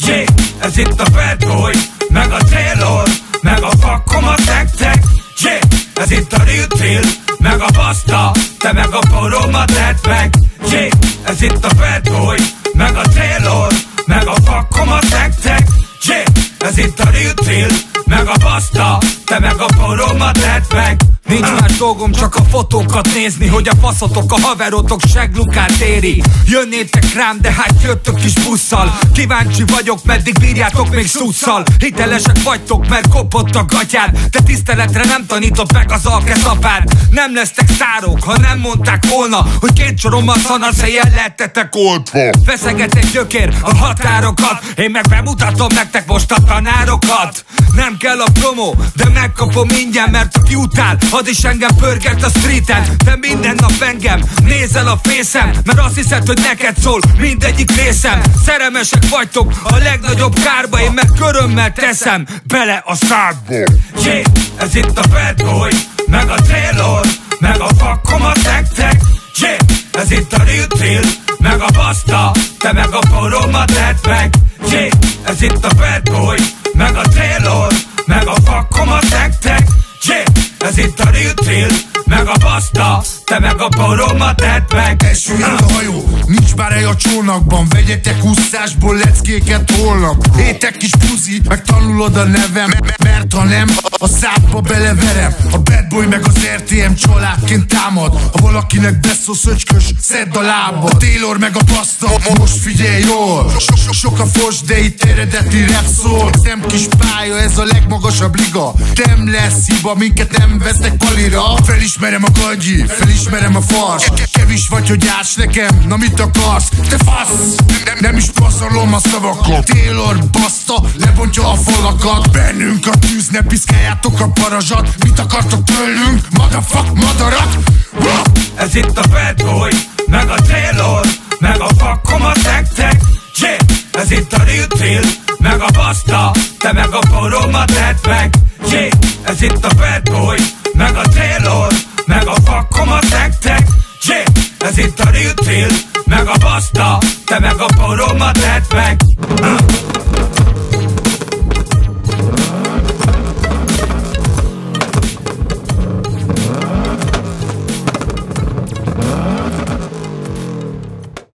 Yeah, ez itt a Bad Boy, meg a Taylor, meg a fakkom a tek-tek. Yeah, ez itt a Real Deal, meg a Basta, te meg a porom a tedd meg. Yeah, ez itt a Bad Boy, meg a Taylor, meg a fakkom a tek-tek. Yeah, ez itt a Real Deal, meg a Basta, te meg a porom a tedd meg. Nincs más dolgom, csak a fotókat nézni, hogy a faszotok, a haverotok seglukát éri. Jönnétek rám, de hát jöttök is busszal. Kíváncsi vagyok, meddig bírjátok még szusszal. Hitelesek vagytok, mert kopott a gatyád, de tiszteletre nem tanított meg az alkeszapád. Nem lesztek szárok, ha nem mondták volna, hogy két sorommal szanaszéjjel lettetek oltva. Feszeget egy gyökér a határokat, én meg bemutatom nektek most a tanárokat. Nem kell a promó, de megkapom ingyen, mert a fiútál az is engem pörget a streeten. Te minden nap engem nézel a fészem, mert azt hiszed, hogy neked szól mindegyik részem. Szerelmesek vagytok a legnagyobb kárba, én meg körömmel teszem bele a szádba. Yeah, ez itt a Bad Boy, meg a Taylor, meg a fakkom a tek-tek. Yeah, ez itt a Real Deal, meg a Basta, te meg a porom a tedd meg. Yeah, ez itt a Bad Boy, meg a Taylor, meg a fakkom a tek-tek. Yeah, ez itt a Real Deal, meg a Basta, te meg a porom a tedd meg. Esőjön a hajó, nincs bár egy a csónakban. Vegyetek úszásból leckéket holnap. Étek kis puzi, meg tanulod a nevem, mert ha nem, a szádba beleverem. A Bad Boy meg az RTM családként támad. Ha valakinek beszólsz, öcskös, szedd a lába. A Taylor meg a Basta, most figyelj jól. Sok a fos, de itt eredeti rap szól. Szem kis pálya, ez a legmagasabb liga. Nem lesz hiba, minket nem vesznek palira. Felismerem a gagyi, felismerem a fars. Kevés vagy, hogy áss nekem, na mit akarsz? Te fasz! Nem is passzolom a szavakat. Taylor, Basta, lebontja a falakat. Bennünk a tűz, ne piszkáljátok a parazsat. Mit akartok tőlünk? Motherfuck, madarak! Ez itt a Bad Boy, meg a Taylor, meg a fakkom a tek-tek. Yeah, ez itt a Real Deal, meg a Basta, te meg a porom a tedd meg. Yeah, ez itt a Bad Boy, meg a Taylor, meg a fakkom a tek-tek. Yeah, ez itt a Real Deal, meg a Basta, te meg a porom a tedd meg.